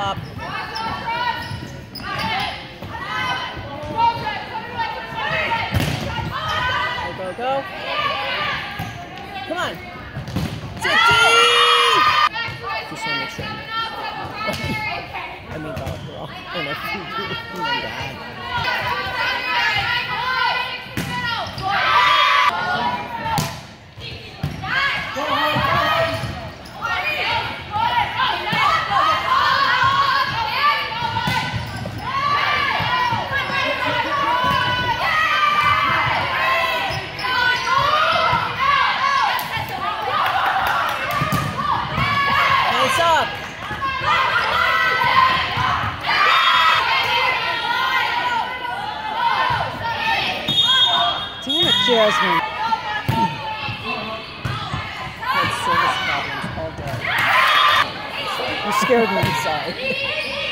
up. Go, go, go. Come on. Sit, just want to make sure. I mean, golf, we're all in a few. Oh my God. Up. Damn it, Jasmine. Had service problems all day. You scared me inside.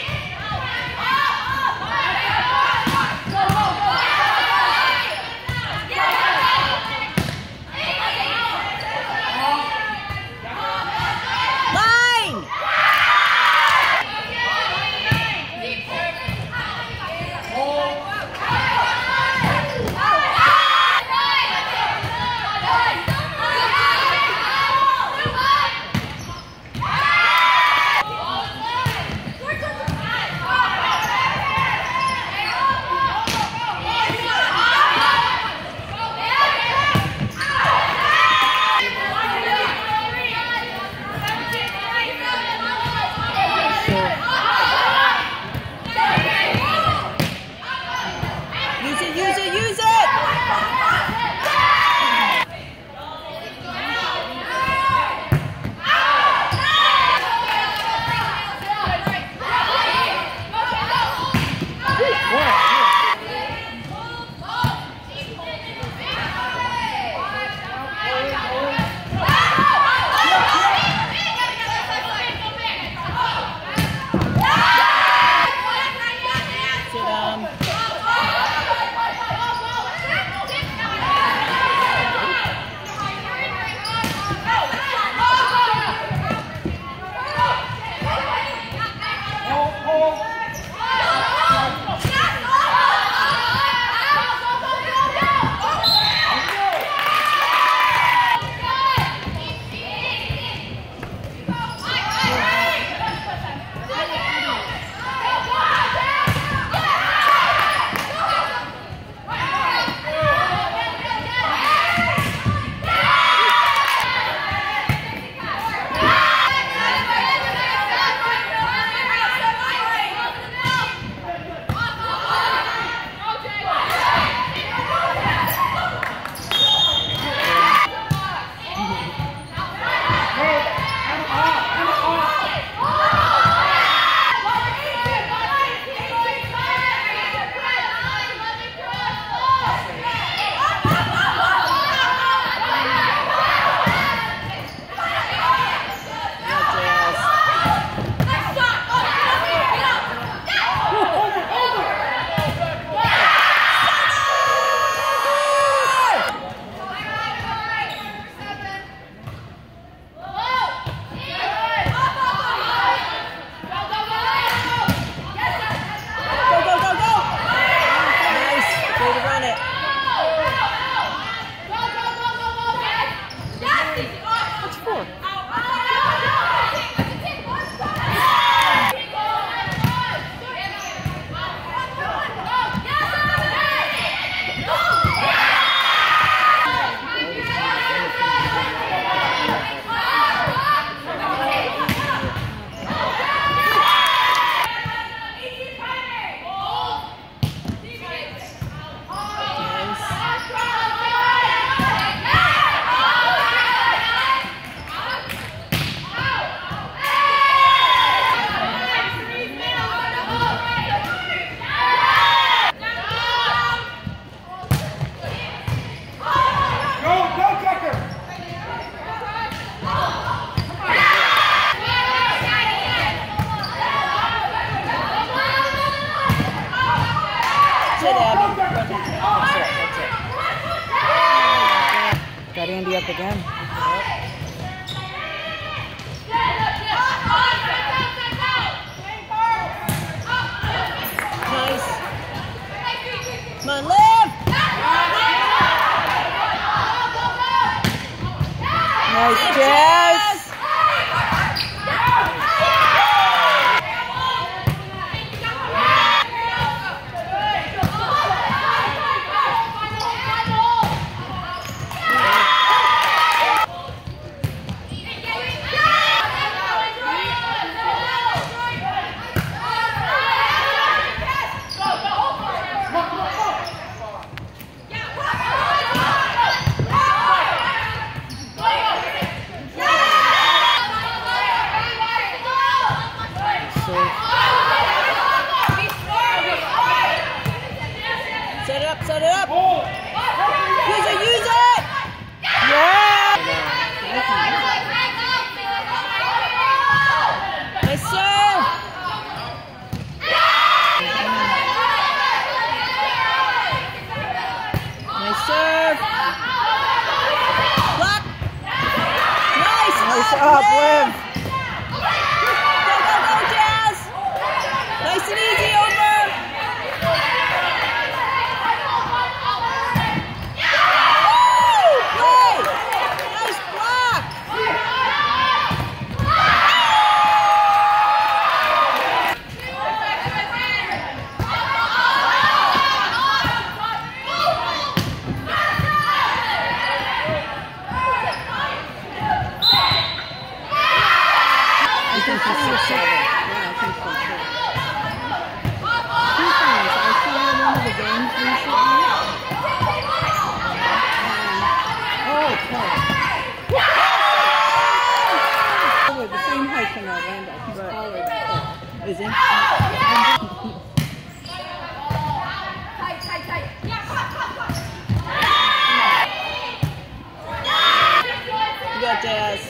Got Andy up again. Come on, Liv! Nice, Jazz. Set it up! Use it! Yeah! Nice serve! Nice serve! Block! Nice! Nice up, Liv. Go, Jazz! Nice and easy, over! I think she's 6'7". Yeah, I think so too. Two things. I saw one of the games recently. Oh, Paul. Oh, the same height from Orlando. He's taller than Paul. Is he? You got Jazz.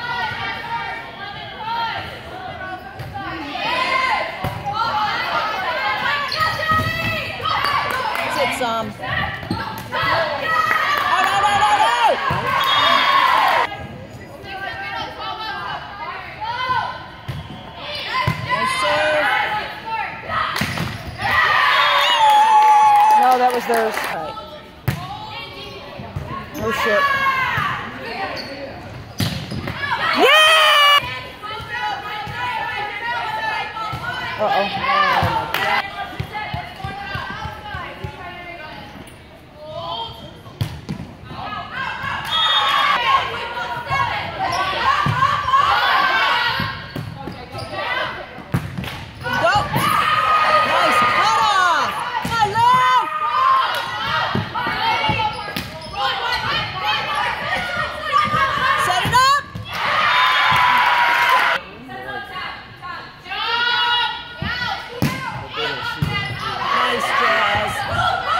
Some. Oh, no! Nice serve. No, that was theirs. Right. Oh, shit. Yeah! Uh-oh.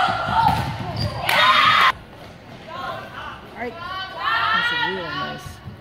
That's real nice.